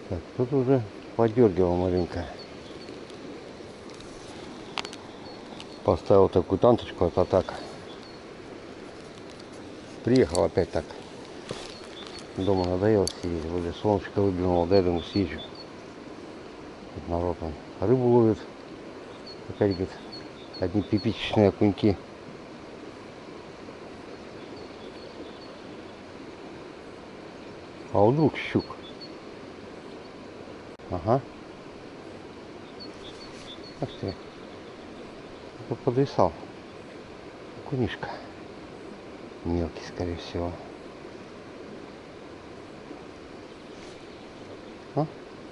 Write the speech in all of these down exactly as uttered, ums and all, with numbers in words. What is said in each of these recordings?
Так, тут уже подергивал маленько. Поставил такую танточку от атака. Приехал опять так. Дома надоело сидеть. Вроде солнышко выглянуло, дай думаю съезжу. Тут народ он рыбу ловит. Опять, говорит, одни пипичечные окуньки. А вдруг щук? Ага. Ах ты. Это подвисал. Окунишка. Мелкий, скорее всего. А?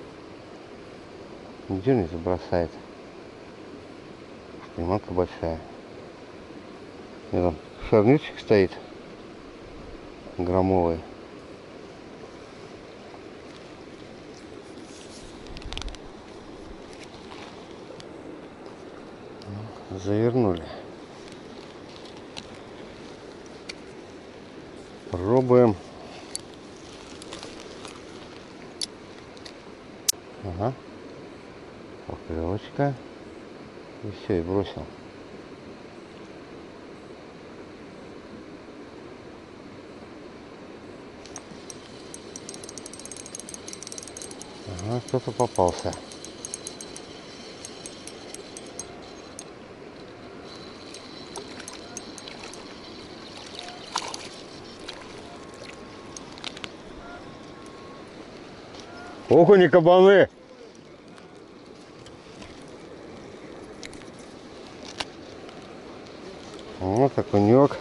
Где он это бросает? Приманка большая. И там шарнирчик стоит. Громовый. Завернули. Пробуем. Ага. Поклевочка. И все, и бросил. Ага, кто-то попался. Окуни, кабаны! Вот окунек.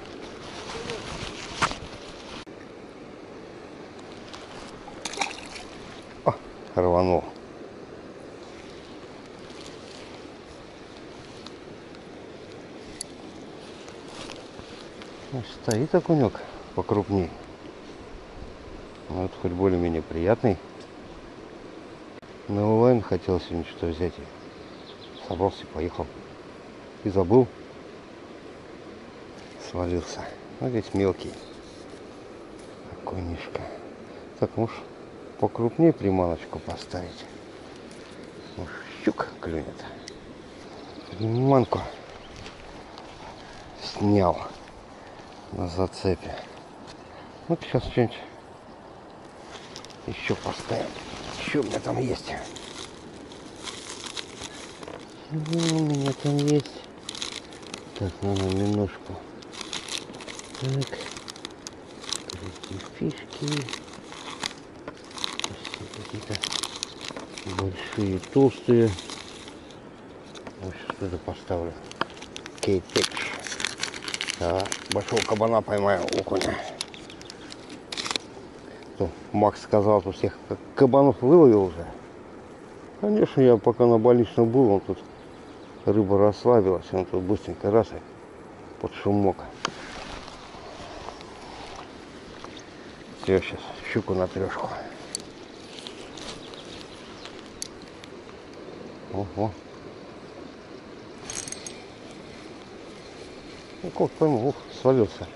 О, рванул. Стоит окунек покрупней. Вот хоть более-менее приятный. На онлайн хотел сегодня что взять. И собрался и поехал. И забыл. Свалился. Ну здесь мелкий. Окунишка. Так, может покрупнее приманочку поставить. Может щук клюнет. Приманку снял на зацепе. Вот сейчас что-нибудь еще поставим. Что у меня там есть? Что у меня там есть? Так, надо немножко. Так. Эти фишки. Какие-то большие, толстые. Вот сейчас что-то поставлю. Кейтекс. Да, большого кабана поймаю, окуня. То Макс сказал, что всех кабанов выловил уже. Конечно, я пока на больничном был, он тут рыба расслабилась, он тут быстренько раз и под шумок. Все, сейчас щуку на трешку. Ого. Ну как пойму, ух, свалился.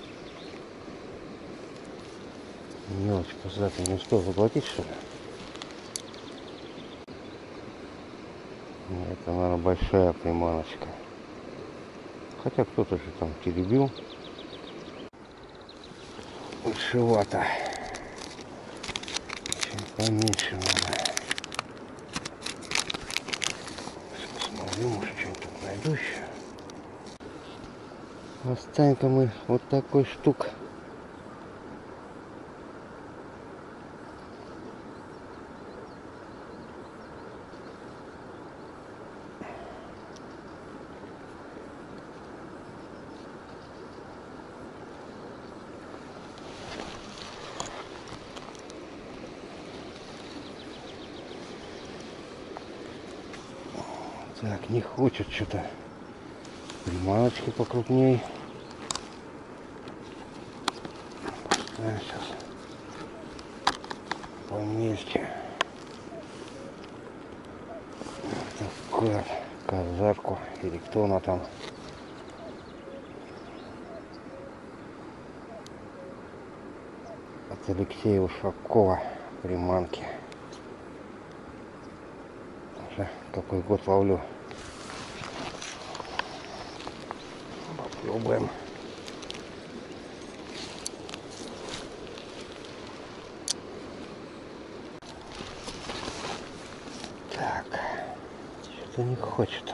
Мелочь пузатый, не успел заглотить, что ли? Это, наверное, большая приманочка. Хотя кто-то же там теребил. Лучшевато. Чем поменьше надо. Посмотрю, может, что-нибудь тут найду еще. Останем-ка мы вот такой штук. Так, не хочет что-то. Приманочки покрупней. Поставим сейчас помельче. Такую вот казарку. Или кто она там. От Алексея Ушакова приманки. Уже какой год ловлю. Попробуем. Так, что-то не хочет.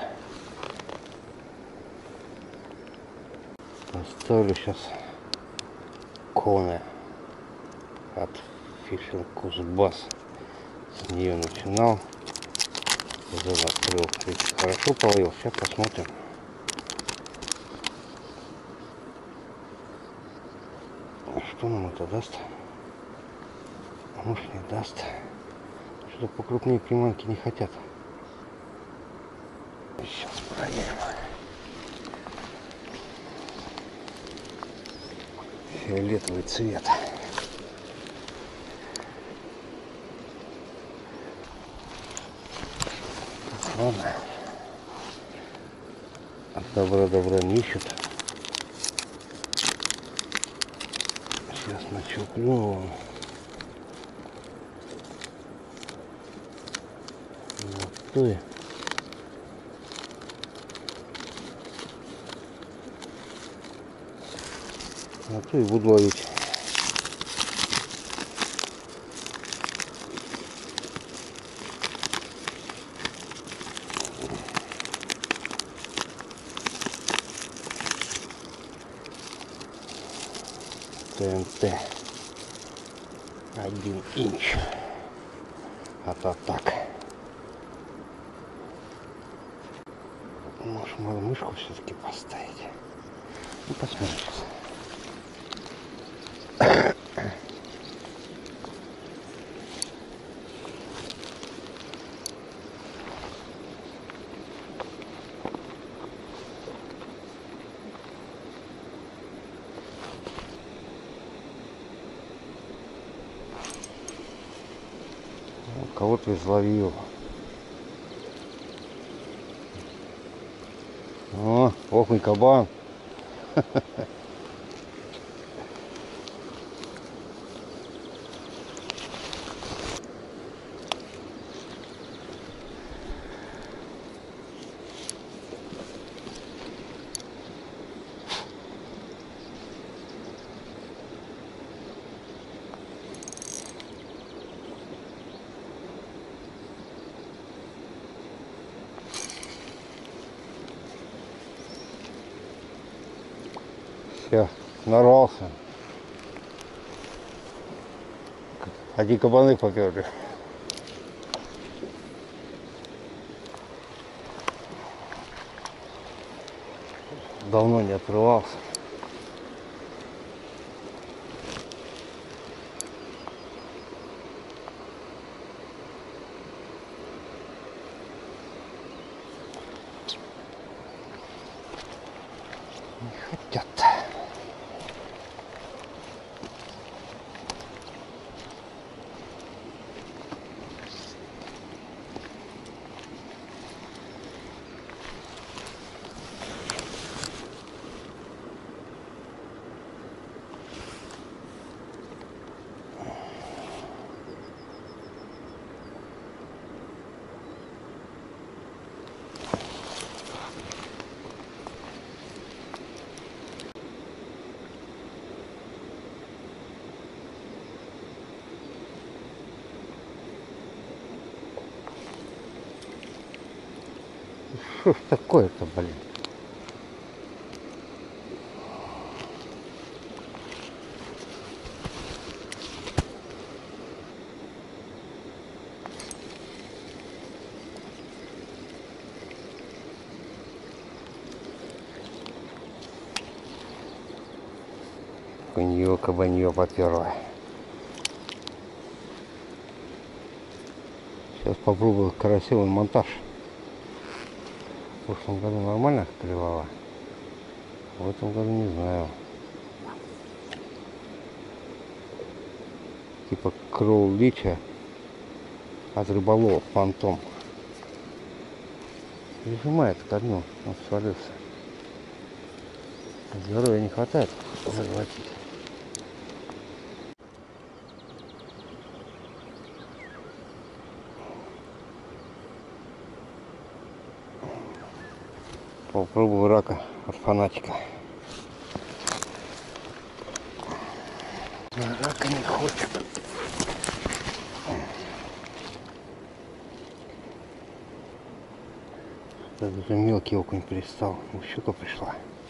Оставлю сейчас коны от Fishing Kuzbass. С нее начинал. Зон открыл. Видите, хорошо половил. Сейчас посмотрим. Что нам это даст? Может, не даст. Что-то покрупнее приманки не хотят. Сейчас проверим. Фиолетовый цвет. Ладно. От добра добра не ищут. Сейчас начуплю. Вот ты. А то и буду ловить. ТНТ один инч. А-то так. Может, мою мышку все-таки поставить. Ну, посмотрим сейчас. Кого-то изловил. О, окунь кабан. Все, нарвался. Одни кабаны поперли. Давно не отрывался. Не хотят. Что ж такое-то, блин? Кунье, кабанье поперло. Сейчас попробую красивый монтаж. В прошлом году нормально клевала. В этом году не знаю. Типа кроу-лича от рыболова фантом. Прижимает ко дну. Он свалился. Здоровья не хватает захватить. Попробую рака от фанатика. А рака не хочет. Это даже мелкий окунь перестал. Щука пришла.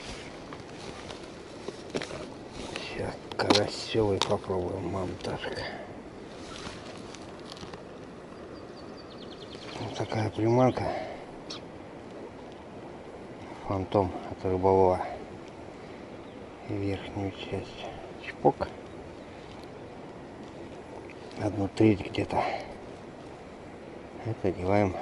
Сейчас карасевый попробуем, мамташка. Вот такая приманка. Фантом от рыболова. Верхнюю часть. Чпок. Одну треть где-то. Это одеваем.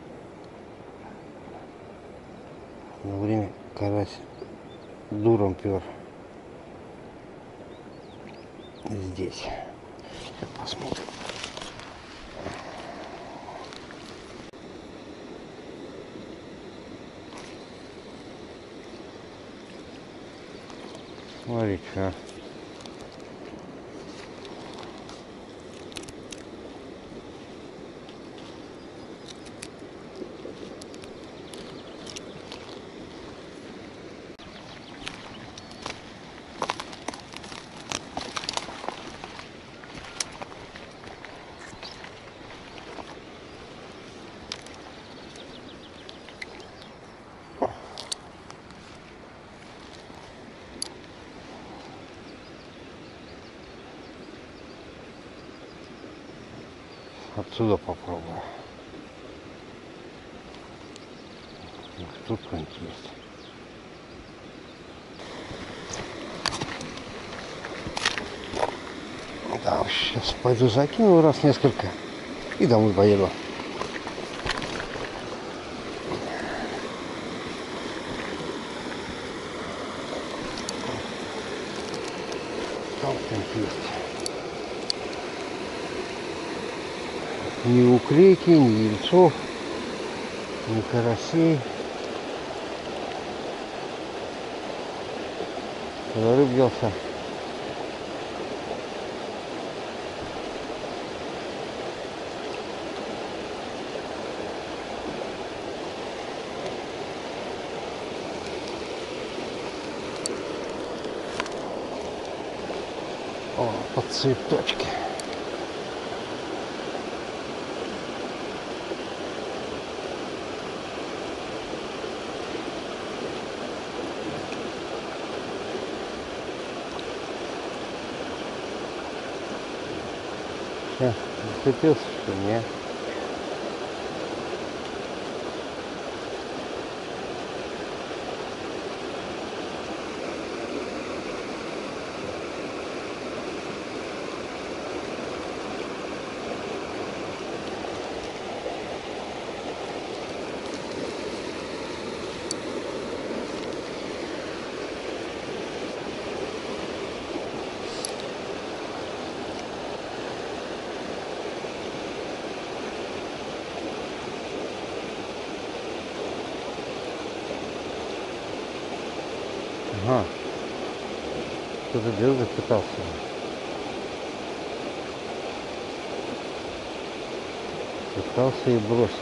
На время карась дуром пер здесь. Сейчас посмотрим. Смотри, что. Отсюда попробую. Тут кто-нибудь есть. Да, сейчас пойду закину раз несколько и домой поеду. Там кто-нибудь есть. Ни уклейки, ни яйцов, ни карасей. Рыб взялся. О, под цветочки. Сейчас зацепился, что нет. Ага. Кто-то дергать пытался. Пытался и бросил.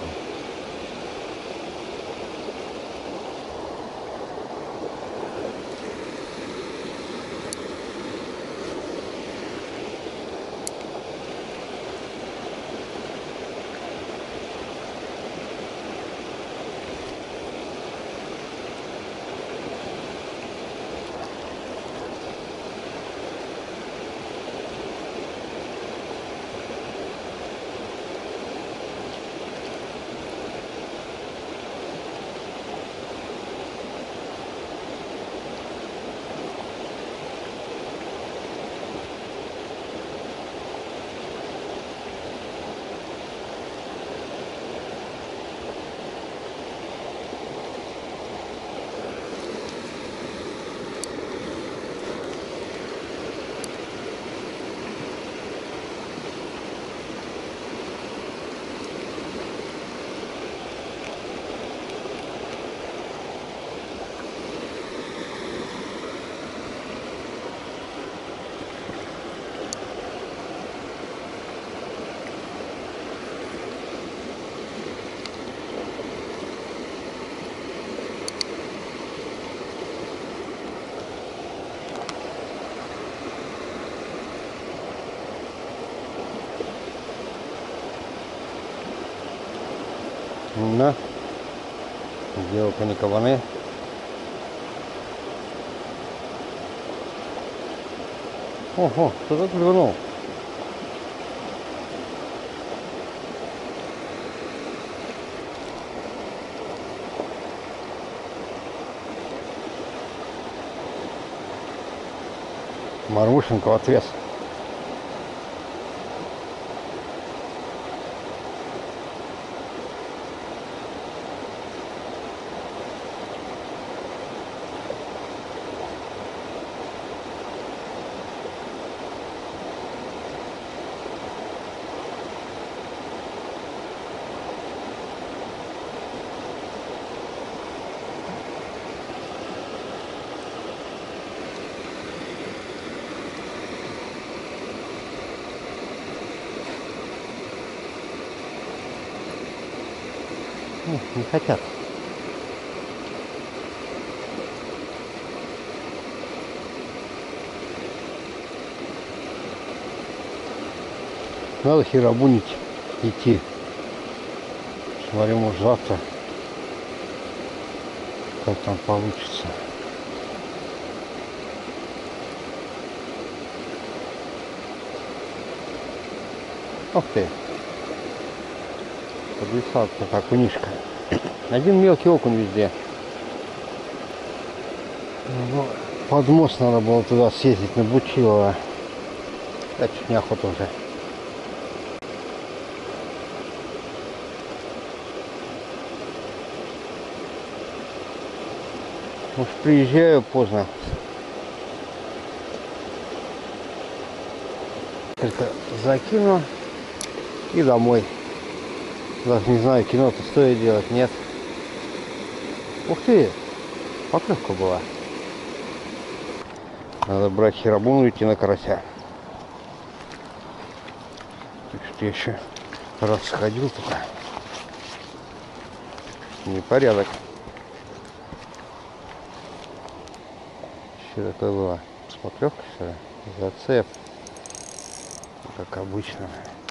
На. Сделка не кабаны. Ого, кто-то клюнул. Мармушенко в отвес. Не хотят. Надо херобунить идти. Смотри, может завтра как там получится. Ух ты. Подвисал как окунишка. Один мелкий окунь везде. Ну, под мост надо было туда съездить на Бучилово. Да чуть неохота уже. Может, приезжаю поздно. Только закину и домой. Даже не знаю, кино-то стоит делать, нет. Ух ты, поклевка была. Надо брать херобуну и идти на карася. Так что я еще раз сходил только. Непорядок. Что такое было? С поклевкой, что ли? Зацеп. Как обычно.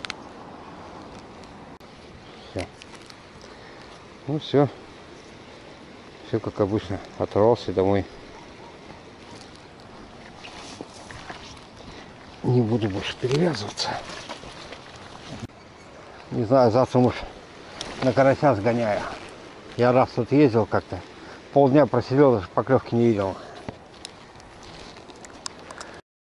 Все. Ну все. Все как обычно. Оторвался домой. Не буду больше перевязываться. Не знаю, завтра, может, на карася сгоняю. Я раз тут ездил как-то. Полдня просидел, даже поклевки не видел.